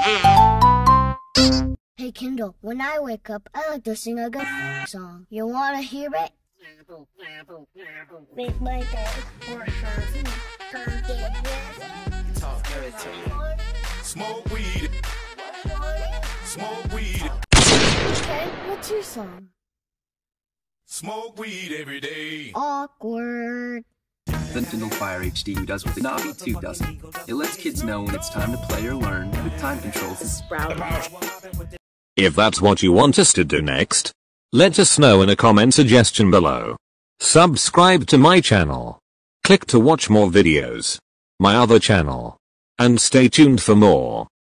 Hey Kindle, when I wake up, I like to sing a good song. You wanna hear it? Make my day for sure. Talk dirty. Smoke weed. Smoke weed. Okay, what's your song? Smoke weed every day. Awkward. The Kindle Fire HD does what the Nabi 2 doesn't. It lets kids know when it's time to play or learn with time controls. If that's what you want us to do next, let us know in a comment suggestion below. Subscribe to my channel. Click to watch more videos. My other channel. And stay tuned for more.